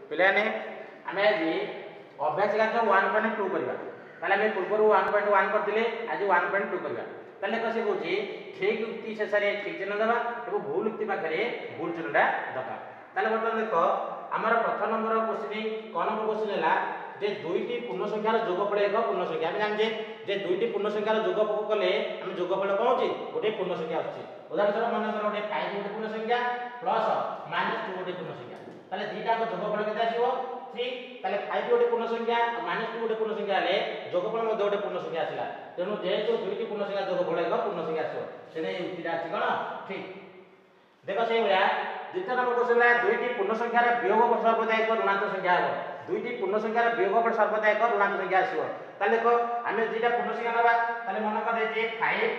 पिलाने आम आज अभ्यास गाथ 1.2 करवा ताले आम पूर्व 1.1 करते आज 1.2 करवा ताले कसे कहूँ ठीक युक्ति शेष में ठीक चिन्ह दबा और भूल युक्ति पाखे भूल चिन्हटा दबा ताले बर्तमान देख आमर प्रथम नंबर क्वेश्चन क नंबर क्वेश्चन है जे दुईटी पूर्ण संख्यार जोगफल एक पूर्ण संख्या आम जाने जे दुईटी पूर्ण संख्यार जोगफल कले आम जोगफल कौन हो गोटे पूर्ण संख्या आसुच्छी उदाहरण स्वरूप मन कर गोटे 5 गोटे पूर्ण संख्या प्लस -2 गोटे पूर्ण संख्या ताले दीटा को जोगफल केते आसीबो 3 ताले 5 गोटे पूर्ण संख्या -2 गोटे पूर्ण संख्या ले जोगफल मध्ये गोटे पूर्ण संख्या आसिला तेनु जेहेतु दुईटी पूर्ण संख्या जोगफल एक पूर्ण संख्या आसीबो सेने युक्तिटा अछि कोन ठीक देखो से भलिया द्वितीय नंबर क्वेश्चन है दुईटी पूर्ण संख्यार वियोगफल सर्वदा एक ऋणात्मक संख्या हो दुईटी पूर्ण संख्यार वियोगफल सर्वदा एक ऋणात्मक संख्या आसीबो ताले देखो आमे दुईटा पूर्ण संख्या नबा ताले मन कर देजे 5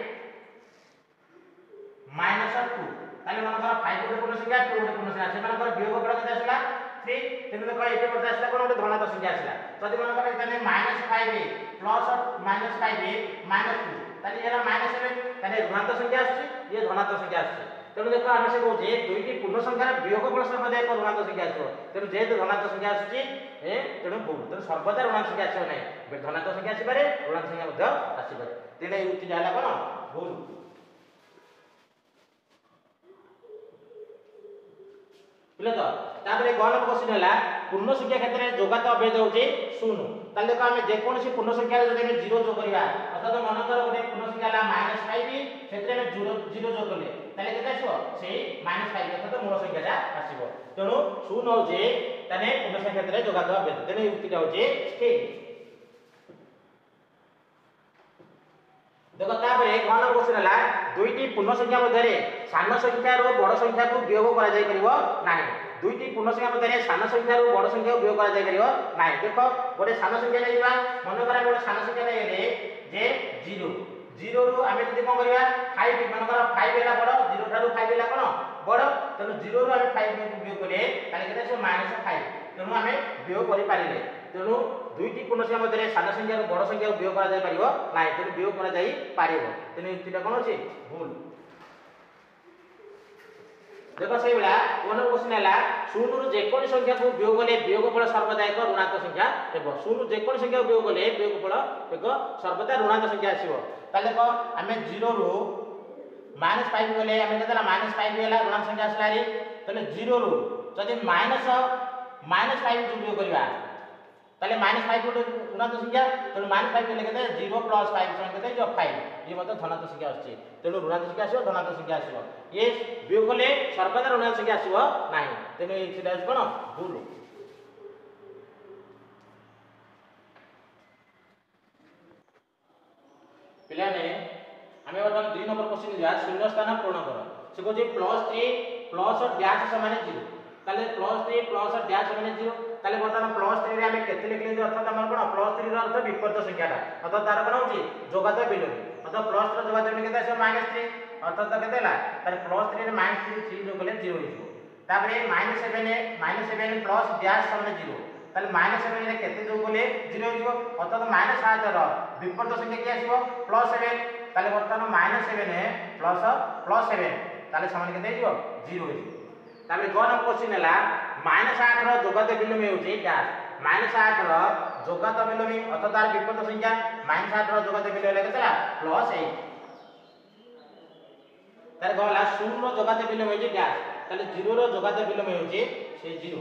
-2 ताले मन कर 5 गोटे पूर्ण संख्या 2 गोटे पूर्ण संख्या से मन कर वियोगफल केते आसिला 3 तेनु देखो एटे पता आसिला कोन गोटे धनात्मक संख्या आसिला जदि मन कर ताले -5 प्लस -5 -2 ताले एरा -7 ताले ऋणात्मक संख्या आछि ये धनात्मक संख्या आछि तेणु देख आम से कहूँ दुईटी पूर्ण संख्यार वियोगफल सर्वदा एक ऋणात्मक संख्या आसो तेणु जेहेतु धनात्मक संख्या आसूची तेणु भूल तेणु सर्वदा ऋणात्मक संख्या आसो ना धनात्मक संख्या आसपे ऋणात्मक संख्या आसपे तेणु युक्ति है कौन भूल बुझे तो तापर गण क्वेश्चन है पूर्ण संख्या क्षेत्र में जोगात अभेद होचे 0 ताले देखो आमे जेकोसी पूर्ण संख्या रे जदि जीरो जोग करिया अर्थात मन कर गोटे पूर्ण संख्या ला -5 क्षेत्र में जीरो जोग करले ताले केते आसीबो सेही -5 अर्थात मूल संख्याटा आसीबो तेणु 0 होचे ताने पूर्ण संख्या क्षेत्र में जोगात अभेद तेने युक्तिटा होचे ठीक देखो तापर गण क्वेश्चन है दुईटी पूर्ण संख्या मध्य सान संख्या रो बड़ संख्या को वियोग करा जाय परिबो नाही दुईटी पूर्ण संख्या मध्य सान संख्या रो बड़ संख्या को वियोग करा जाय परिबो नाही देखो गोटे सान संख्या ले जिबा मन करा गोटे सान संख्या ले जे 0 रो आमे जदि कोन करिया 5 मन करा 5 हेला बड़ 0 ठारू 5 हेला कोन बड़ तेनु 0 रो आमे 5 को वियोग करे ताले केते से -5 तेनु आमे वियोग करि पारिले तेनु दुईटी पूर्ण संख्या मध्य सान संख्या रो बड़ संख्या को वियोग करा जाय परिबो नाही तेनु वियोग करा जाय पारिबो तेनु युक्तिटा कोन अछि भूल देखो से बेला वन क्वेश्चन है 0 रु जेकोनी संख्या को वियोग गले वियोगफल सर्वदा एक ऋणात्मक संख्या हेबो 0 रु जेकोनी संख्या को वियोग गले वियोगफल एक सर्वदा ऋणात्मक संख्या आसीबो ताले को हमें 0 रु -5 गले हमें केतला -5 हेला ऋणात्मक संख्या आसला रे तले 0 रु जदि -5 जो वियोग करबा ताले -5 गोटे ऋणात्मक संख्या तेणु -5 के केते 0 + 5 समान केते जो 5 ये मतलब धनात्मक संख्या आछी तेणु ऋणात्मक संख्या आसीबो धनात्मक संख्या आसीबो ये वियोग गले सर्वदा ऋणात्मक संख्या आसीबो नाही तेणु एटा कोन भूल पिलाने हमें वर्तमान 2 नंबर क्वेश्चन जा शून्य स्थान पूर्ण कर से को +3 प्लस डैश समान 0 ताले +3 प्लस डैश समान 0 ताले बर्तमान +3 रे हमें केते लिखले अर्थात हमर कोन +3 रो अर्थ विपरीत संख्याटा अर्थात तार कोन होची जोगात बिलोमी अर्थात प्लस रो जोगात बिलोमी केते आसे -3 अर्थात केते ला ताले +3 रे -3 जो गले 0 हो तापरे -7 प्लस डैश समान 0 ताले -7 रे केते जो गले 0 हो अर्थात -7 रो विपरीत संख्या के आसीबो +7 ताले बर्तमान -7 प्लस 7 ताले समान केते हो 0 हो तापरे गन क्वेश्चन है -8 रो जोगात बिलोमी होची डैश -8 रो जोगात बिलोमी अर्थात तार विपरीत संख्या -8 रो जोगात बिलोमी केतला +8 तार गला 0 रो जोगात बिलोमी होची डैश ताले 0 रो जोगात बिलोमी होची से 0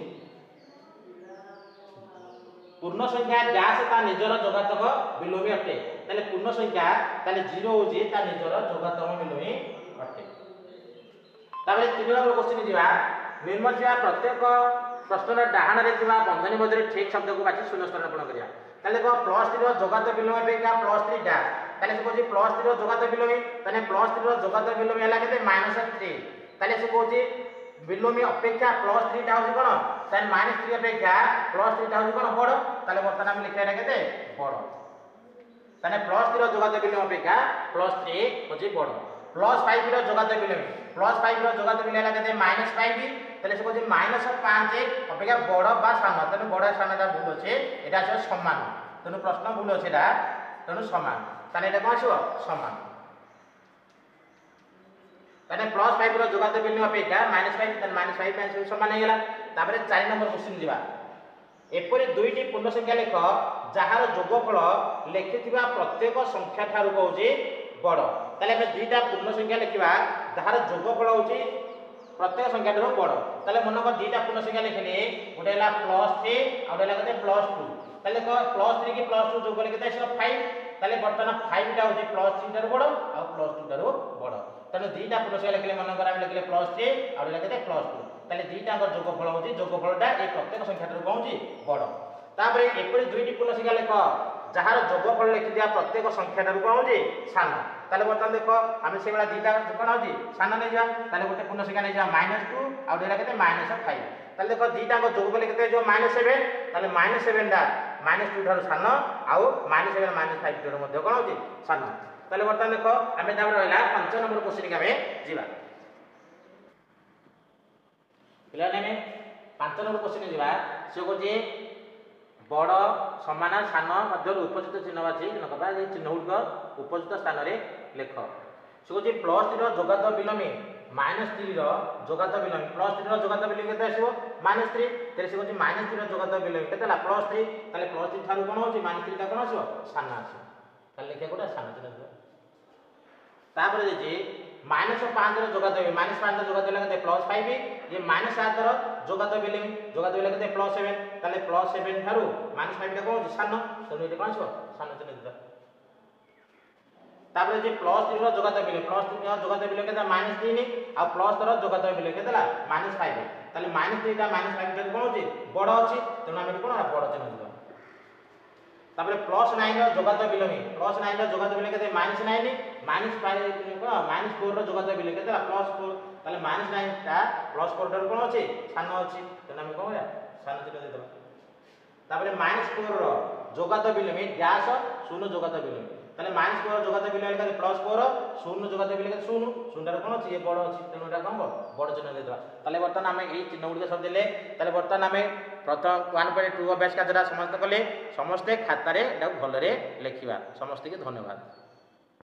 पूर्ण संख्या डैश ता निजर जोगातक बिलोमी अटे ताले पूर्ण संख्या ताले 0 होची ता निजर जोगातक बिलोमी अटे ताबे 3 नंबर क्वेश्चन दिबा निर्मल सेवा प्रत्येक प्रश्नर डाहाण रे थिबा बंधनी मध्य ठीक शब्द को बाछि शून्य स्थान पूर्ण करिया ताले को +3 रो जोगात बिलोमी अपेक्षा +3 डैश ताले से कहछि +3 रो जोगात बिलोमी तने +3 रो जोगात बिलोमी हला केते -3 ताले से कहछि बिलोमी अपेक्षा +3 टा होछि कोन ताने -3 अपेक्षा +3 टा होछि कोन बड़ ताले वर्तमान हम लिखैटा केते बड़ ताने +3 रो जोगात बिलोमी अपेक्षा +3 होछि बड़ +5 रो जोगात बिलोमी +5 रो जोगात बिलोमी हला केते -5 तले से कहछि -5 अपेक्षा बड़ बा सान तने बड़ सानटा भूल अछि एटा से समान तने प्रश्न भूल अछि एटा तने समान तने एटा कोन आछो समान तने +5 रो जोगात बिलोमी अपेक्षा -5 तने -5 समान हे गेला तापरे 4 नंबर क्वेश्चन दिबा एपरि दुईटी पूर्ण संख्या लेख जार जोगफल लिखिथिबा प्रत्येक संख्या ठारू कहूची बड़। ताले हमें दुईटा पूर्ण संख्या लिखिबा जार जोगफल होची प्रत्येक संख्या ठारू बड़। ताले मन को दुईटा पूर्ण संख्या लिखिले गोटे हला +3 आ गोटे हला केते +2। ताले को +3 की +2 जोग कले केते आसीबो 5। ताले वर्तमान 5 टा होची +3 ठारू बड़ आ +2 ठारू बड़। तने दुईटा पूर्ण संख्या लिखिले मन कर हम लिखिले +3 आ गोटे केते +2। ताले दुईटा का जोगफल होची जोगफलटा ए प्रत्येक संख्या ठारू कहूची बड़। तापरे एपरि दुईटी पूर्ण संख्या लेख जार जोगफल लिखि दिया प्रत्येक संख्या ठारू कोन होची सान। ताले बर्तमान देखो हम से वाला दुईटा कोन होची सान नै जा। ताले गोटे पूर्ण संख्या नै जा -2 आ डेला केते -5। ताले देखो दुईटा को जोगफल केते जो -7। ताले -7 टा -2 ठारू सान आ -7 -5 ठारू मध्ये कोन होची सान। ताले बर्तमान देखो हम तापर रहला 5 नंबर क्वेश्चन के हमें जीवा। पिला ने 5 नंबर क्वेश्चन जीवा से कोची बड़ समान सान मध्य उपस्थित चिन्ह बाछी नकबा ये चिन्ह गुड उपस्थित स्थान रे लेख। से कोची +3 रो जोगात बिलोमी -3 रो जोगात बिलोमी +3 रो जोगात बिलोमी केते आसीबो -3। तेरे से कोची -3 रो जोगात बिलोमी केते ला +3। ताले +3 थारु कोन होची -3 टा कोन आसीबो सान आसीबो। ताले लेखे कोटा सान चिन्ह दो। तापर जे -5 रो जोगात बिलोमी -5 रो जोगात बिलोमी केते +5। ये -7 रो जोगात बिलोमी केते +7। ताले +7 थारु -5 टा कोन होची सान। तनु एते कोन आसीबो सान चिन्ह दो। तापर जे +3 रो जोगात बिलोमी +3 रो जोगात बिलोमी केते -3 आ +3 रो जोगात बिलोमी केते ला -5। ताले -3 टा -5 टा कोन होची बड़ अछि। तनु हम एते कोन बड़ चिन्ह दो। तापर +9 रो जोगात बिलोमी +9 रो जोगात बिलोमी केते -9 -5 को -4 रो जोगात बिलोमी केते ला +4। ताले -9 टा +4 ठारू कोन अछि सान अछि। तनु हम कोन या सान चिन्ह दे दबा। तापर -4 रो जोगात बिलोमी डैश 0 जोगात बिलोमी। ताले -4 रो जोगात बिलोमी केते +4 0 जोगात बिलोमी केते 0 0 ठारू कोन अछि ये बड़ अछि। तनु एटा कोन बड़ चिन्ह दे दबा। ताले वर्तमान हम एई चिन्ह गुड सब देले। ताले वर्तमान हम प्रथम 1.2 अभ्यास का जरा समस्त कले समस्त खाता रे एटा भल रे लिखिबा। समस्त के धन्यवाद।